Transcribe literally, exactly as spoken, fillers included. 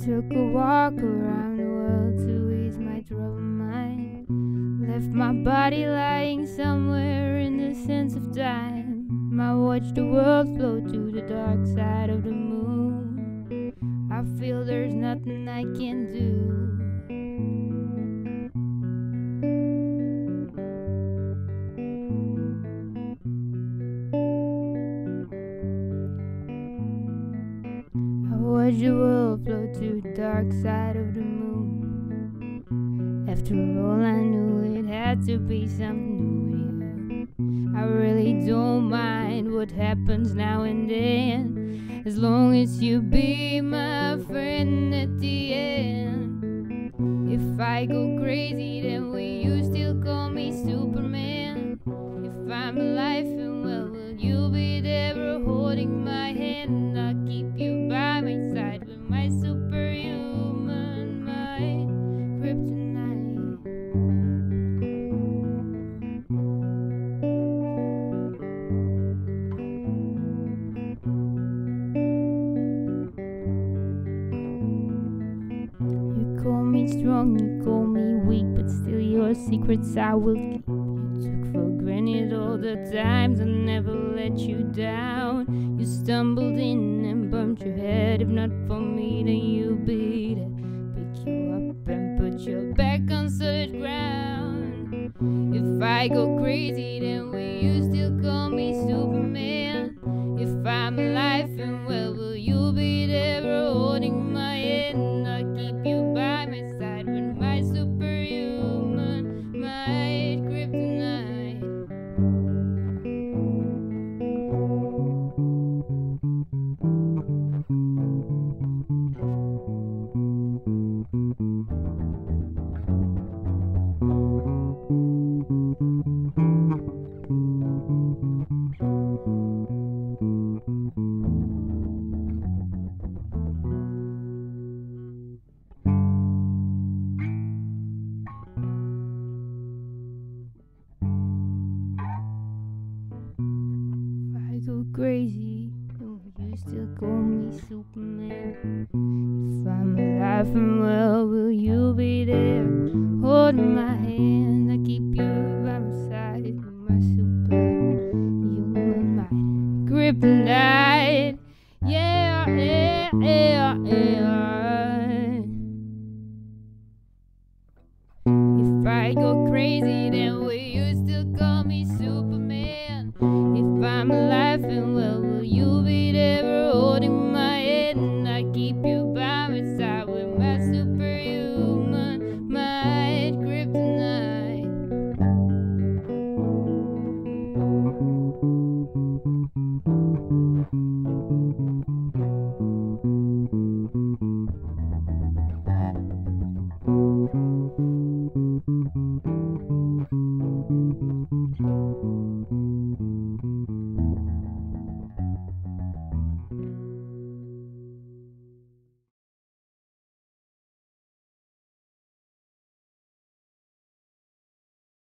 took a walk around the world to ease my troubled mind. Left my body lying somewhere in the sense of time. I watched the world float to the dark side of the moon. I feel there's nothing I can do. I watched the world float to the dark side of the moon. After all, I knew it had to be something new with you. I really don't mind what happens now and then, as long as you be my friend at the end. If I go crazy, then will you still call me Superman? If I'm alive and well, will you be there holding my hand? I'll keep you by my side with my superhuman, my kryptonite. You call me strong, you call me weak, but still your secrets I will keep. You took for granted all the times I never let you down. You stumbled in and bumped your head. If not for me, then you'd be there. Pick you up and put you back on solid ground. If I go crazy, then will you still call me Superman? If I'm alive and well, will you be there holding my hand? I'll keep you by my side with my superhuman, my kryptonite. If I go crazy, then will you still call me Superman? If I'm alive and well, will you be there holding my hand? I keep you by my side with my superhuman might, kryptonite. Yeah, yeah, yeah, yeah. If I go crazy, then